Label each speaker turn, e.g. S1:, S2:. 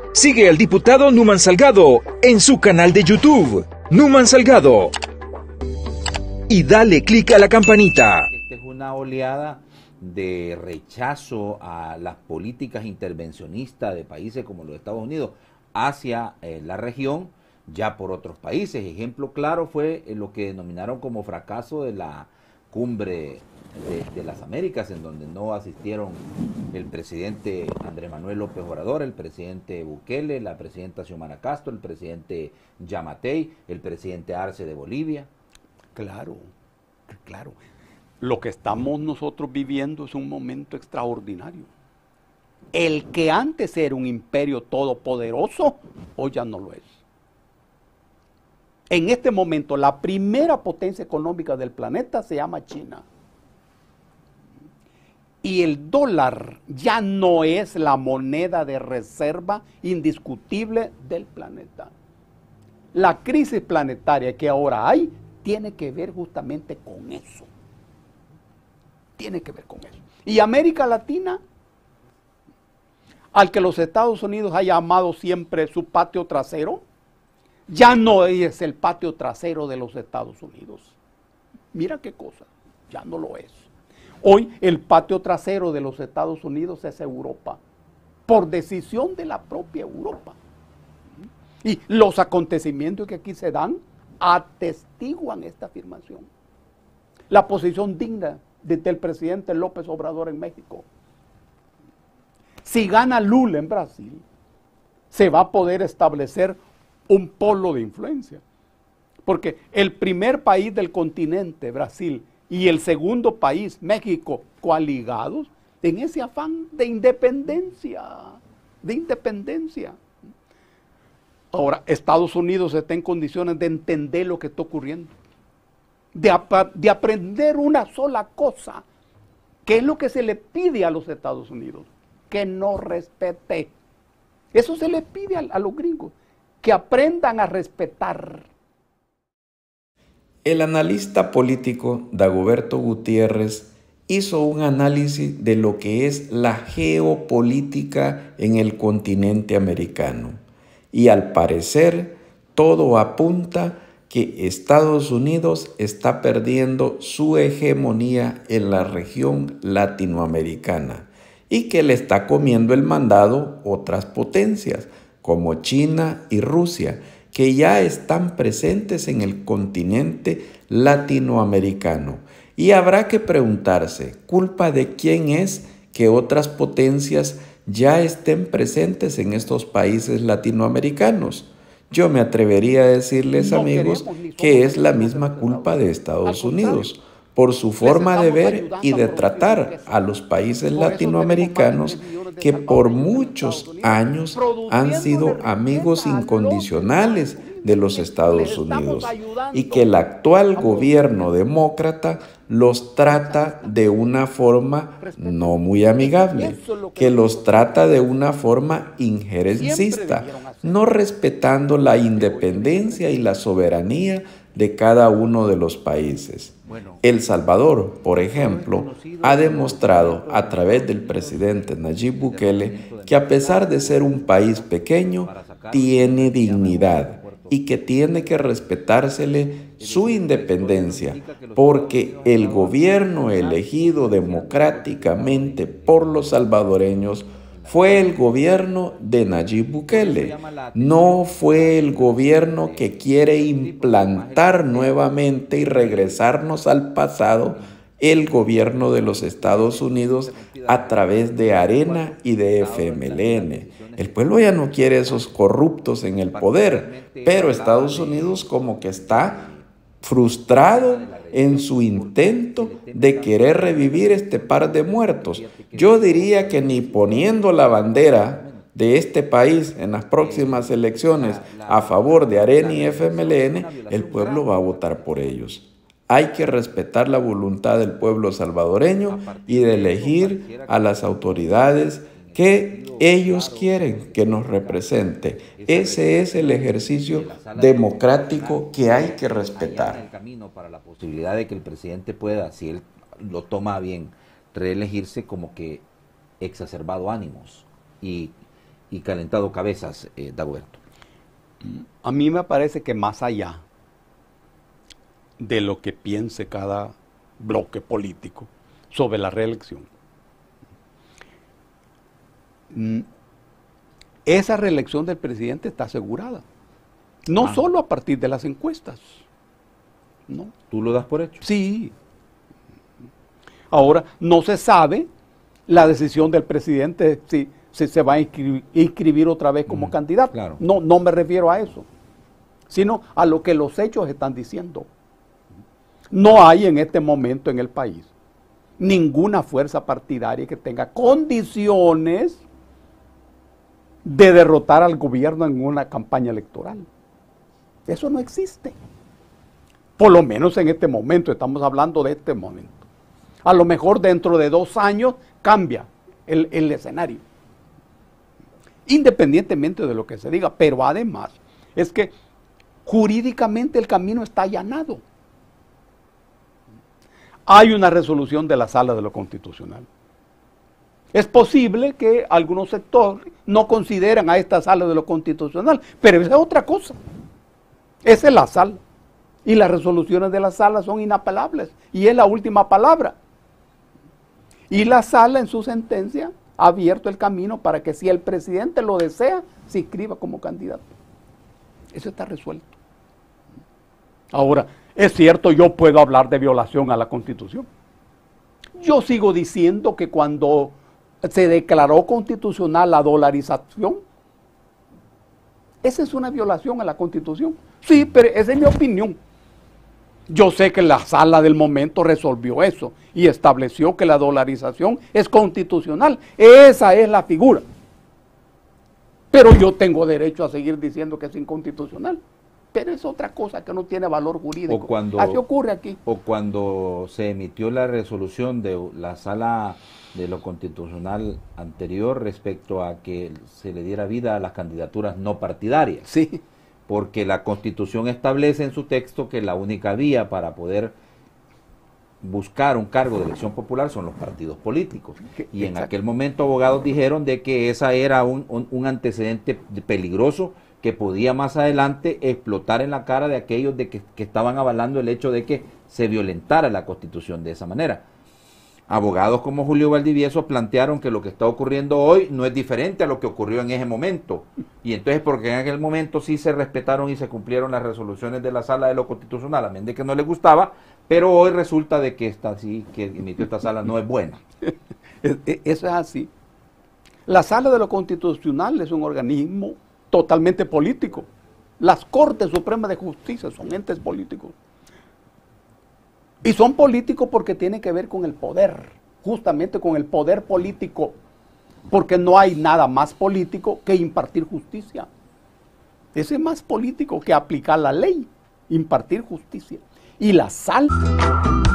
S1: Sigue al diputado Numan Salgado en su canal de YouTube, Numan Salgado. Y dale clic a la campanita.
S2: Esta es una oleada de rechazo a las políticas intervencionistas de países como los Estados Unidos hacia la región, ya por otros países. Ejemplo claro fue lo que denominaron como fracaso de la cumbre de las Américas, en donde no asistieron el presidente Andrés Manuel López Obrador, el presidente Bukele, la presidenta Xiomara Castro, el presidente Yamatei, el presidente Arce de Bolivia.
S3: Claro, claro. Lo que estamos nosotros viviendo es un momento extraordinario. El que antes era un imperio todopoderoso, hoy ya no lo es. En este momento, la primera potencia económica del planeta se llama China. Y el dólar ya no es la moneda de reserva indiscutible del planeta. La crisis planetaria que ahora hay tiene que ver justamente con eso. Tiene que ver con eso. Y América Latina, al que los Estados Unidos ha llamado siempre su patio trasero, ya no es el patio trasero de los Estados Unidos. Mira qué cosa, ya no lo es. Hoy el patio trasero de los Estados Unidos es Europa, por decisión de la propia Europa. Y los acontecimientos que aquí se dan atestiguan esta afirmación. La posición digna del presidente López Obrador en México. Si gana Lula en Brasil, se va a poder establecer un polo de influencia. Porque el primer país del continente, Brasil, y el segundo país, México, coaligados en ese afán de independencia, Ahora, Estados Unidos está en condiciones de entender lo que está ocurriendo, de aprender una sola cosa, que es lo que se le pide a los Estados Unidos, que no respete. Eso se le pide a los gringos, que aprendan a respetar.
S4: El analista político Dagoberto Gutiérrez hizo un análisis de lo que es la geopolítica en el continente americano. Y al parecer, todo apunta que Estados Unidos está perdiendo su hegemonía en la región latinoamericana y que le está comiendo el mandado otras potencias como China y Rusia, que ya están presentes en el continente latinoamericano. Y habrá que preguntarse, ¿culpa de quién es que otras potencias ya estén presentes en estos países latinoamericanos? Yo me atrevería a decirles, amigos, que es la misma culpa de Estados Unidos, por su forma de ver y de tratar a los países latinoamericanos que por muchos años han sido amigos incondicionales de los Estados Unidos y que el actual gobierno demócrata los trata de una forma no muy amigable, que los trata de una forma injerencista, no respetando la independencia y la soberanía de cada uno de los países. El Salvador, por ejemplo, ha demostrado a través del presidente Nayib Bukele que a pesar de ser un país pequeño, tiene dignidad y que tiene que respetársele su independencia, porque el gobierno elegido democráticamente por los salvadoreños fue el gobierno de Nayib Bukele, no fue el gobierno que quiere implantar nuevamente y regresarnos al pasado el gobierno de los Estados Unidos a través de Arena y de FMLN. El pueblo ya no quiere esos corruptos en el poder, pero Estados Unidos como que está frustrado en su intento de querer revivir este par de muertos. Yo diría que ni poniendo la bandera de este país en las próximas elecciones a favor de Arena y FMLN, el pueblo va a votar por ellos. Hay que respetar la voluntad del pueblo salvadoreño y de elegir a las autoridades que ellos quieren que nos represente. Ese es el ejercicio democrático que hay que respetar.
S2: El camino para la posibilidad de que el presidente pueda, si él lo toma bien, reelegirse, como que exacerbado ánimos y y calentado cabezas, Dagoberto?
S3: A mí me parece que más allá de lo que piense cada bloque político sobre la reelección, esa reelección del presidente está asegurada. No solo a partir de las encuestas. ¿No?
S2: ¿Tú lo das por hecho?
S3: Sí. Ahora, no se sabe la decisión del presidente si se va a inscribir otra vez como candidato.
S2: Claro.
S3: No me refiero a eso, sino a lo que los hechos están diciendo. No hay en este momento en el país ninguna fuerza partidaria que tenga condiciones de derrotar al gobierno en una campaña electoral. Eso no existe. Por lo menos en este momento, estamos hablando de este momento. A lo mejor dentro de 2 años cambia el escenario. Independientemente de lo que se diga, pero además es que jurídicamente el camino está allanado. Hay una resolución de la Sala de lo Constitucional. Es posible que algunos sectores no consideren a esta Sala de lo Constitucional, pero esa es otra cosa. Esa es la Sala. Y las resoluciones de la Sala son inapelables. Y es la última palabra. Y la Sala en su sentencia ha abierto el camino para que si el presidente lo desea, se inscriba como candidato. Eso está resuelto. Ahora, es cierto, yo puedo hablar de violación a la Constitución. Yo sigo diciendo que cuando se declaró constitucional la dolarización, esa es una violación a la Constitución. Sí, pero esa es mi opinión. Yo sé que la Sala del momento resolvió eso y estableció que la dolarización es constitucional. Esa es la figura. Pero yo tengo derecho a seguir diciendo que es inconstitucional. Pero es otra cosa que no tiene valor jurídico. Así ocurre aquí.
S2: O cuando se emitió la resolución de la Sala de lo Constitucional anterior respecto a que se le diera vida a las candidaturas no partidarias.
S3: Sí.
S2: Porque la Constitución establece en su texto que la única vía para poder buscar un cargo de elección popular son los partidos políticos. Y en aquel momento abogados dijeron de que esa era un antecedente peligroso que podía más adelante explotar en la cara de aquellos que estaban avalando el hecho de que se violentara la Constitución de esa manera. Abogados como Julio Valdivieso plantearon que lo que está ocurriendo hoy no es diferente a lo que ocurrió en ese momento. Y entonces, porque en aquel momento sí se respetaron y se cumplieron las resoluciones de la Sala de lo Constitucional, a menos de que no les gustaba, pero hoy resulta de que esta sí, que emitió esta Sala no es buena.
S3: Eso es así. La Sala de lo Constitucional es un organismo totalmente político. Las Cortes Supremas de Justicia son entes políticos. Y son políticos porque tienen que ver con el poder, justamente con el poder político, porque no hay nada más político que impartir justicia. Ese es más político que aplicar la ley, impartir justicia. Y la Sala